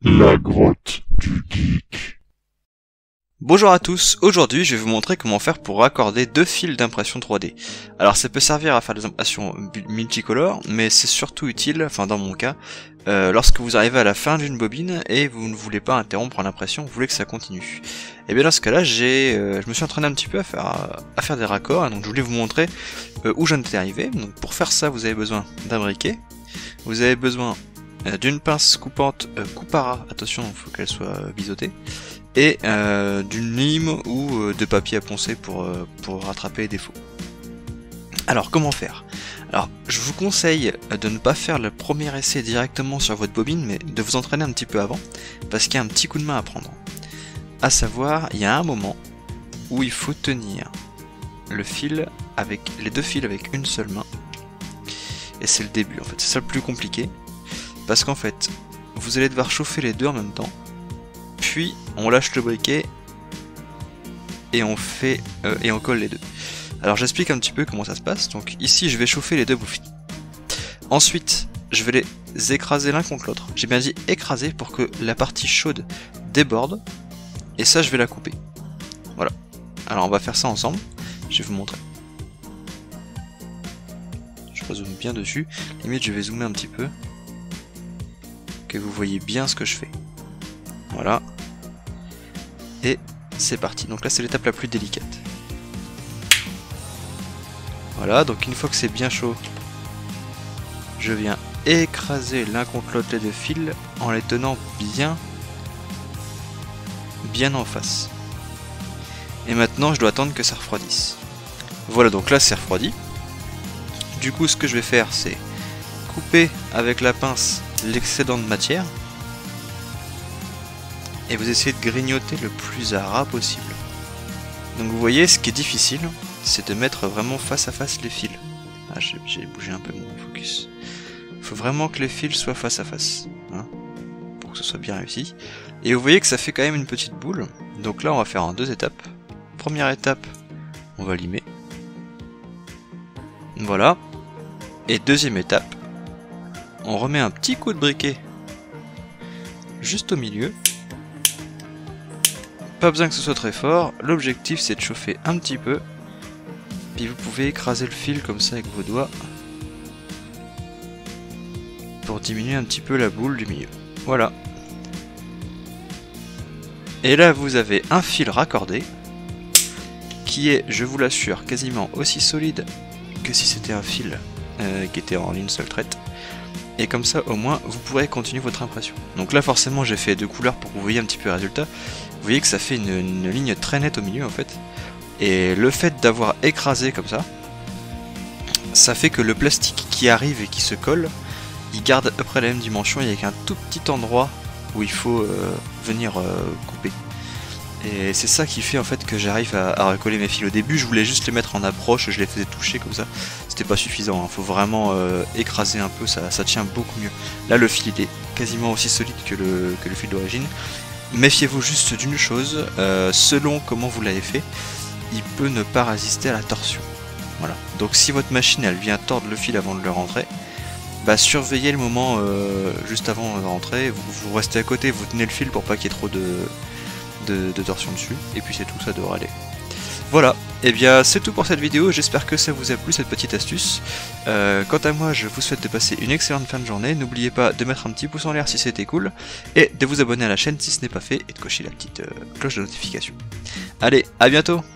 La grotte du geek. Bonjour à tous, aujourd'hui je vais vous montrer comment faire pour raccorder deux fils d'impression 3D. Alors ça peut servir à faire des impressions multicolores, mais c'est surtout utile, enfin dans mon cas, lorsque vous arrivez à la fin d'une bobine et vous ne voulez pas interrompre l'impression, vous voulez que ça continue. Et bien dans ce cas-là, je me suis entraîné un petit peu à faire des raccords, et donc je voulais vous montrer où j'en étais arrivé. Donc pour faire ça, vous avez besoin d'un briquet, vous avez besoin d'une pince coupante Coupara, attention, il faut qu'elle soit biseautée, et d'une lime ou de papier à poncer pour rattraper les défauts. Alors comment faire? Alors je vous conseille de ne pas faire le premier essai directement sur votre bobine, mais de vous entraîner un petit peu avant, parce qu'il y a un petit coup de main à prendre. À savoir, il y a un moment où il faut tenir le fil avec les deux fils avec une seule main, et c'est le début en fait, c'est ça le plus compliqué, parce qu'en fait vous allez devoir chauffer les deux en même temps. Puis on lâche le briquet et on colle les deux. Alors j'explique un petit peu comment ça se passe. Donc ici je vais chauffer les deux bouffées. Ensuite je vais les écraser l'un contre l'autre. J'ai bien dit écraser pour que la partie chaude déborde. Et ça je vais la couper. Voilà. Alors on va faire ça ensemble. Je vais vous montrer. Je rezoome bien dessus. Limite je vais zoomer un petit peu. Que vous voyez bien ce que je fais. Voilà. Et c'est parti. Donc là c'est l'étape la plus délicate. Voilà, donc une fois que c'est bien chaud, je viens écraser l'un contre l'autre les deux fils en les tenant bien en face. Et maintenant je dois attendre que ça refroidisse. Voilà, donc là c'est refroidi. Du coup ce que je vais faire c'est couper avec la pince l'excédent de matière. Et vous essayez de grignoter le plus à ras possible. Donc vous voyez, ce qui est difficile, c'est de mettre vraiment face à face les fils. Ah, j'ai bougé un peu mon focus. Il faut vraiment que les fils soient face à face, hein, pour que ce soit bien réussi. Et vous voyez que ça fait quand même une petite boule. Donc là, on va faire en deux étapes. Première étape, on va limer. Voilà. Et deuxième étape, on remet un petit coup de briquet juste au milieu. Pas besoin que ce soit très fort, l'objectif c'est de chauffer un petit peu, puis vous pouvez écraser le fil comme ça avec vos doigts pour diminuer un petit peu la boule du milieu. Voilà. Et là vous avez un fil raccordé qui est, je vous l'assure, quasiment aussi solide que si c'était un fil qui était en une seule traite. Et comme ça au moins vous pourrez continuer votre impression. Donc là forcément j'ai fait deux couleurs pour que vous voyez un petit peu le résultat. Vous voyez que ça fait une ligne très nette au milieu en fait. Et le fait d'avoir écrasé comme ça fait que le plastique qui arrive et qui se colle, il garde à peu près la même dimension, il n'y a qu'un tout petit endroit où il faut venir couper. Et c'est ça qui fait en fait que j'arrive à recoller mes fils. Au début je voulais juste les mettre en approche, je les faisais toucher comme ça. C'était pas suffisant, hein. Faut vraiment écraser un peu, ça tient beaucoup mieux. Là le fil il est quasiment aussi solide que le fil d'origine. Méfiez-vous juste d'une chose, selon comment vous l'avez fait, il peut ne pas résister à la torsion. Voilà. Donc si votre machine elle vient tordre le fil avant de le rentrer, bah surveillez le moment juste avant de rentrer, vous restez à côté, vous tenez le fil pour pas qu'il y ait trop de torsion dessus, et puis c'est tout, ça devrait aller. Voilà, et bien c'est tout pour cette vidéo, j'espère que ça vous a plu cette petite astuce. Quant à moi, je vous souhaite de passer une excellente fin de journée, n'oubliez pas de mettre un petit pouce en l'air si c'était cool, et de vous abonner à la chaîne si ce n'est pas fait, et de cocher la petite cloche de notification. Allez, à bientôt!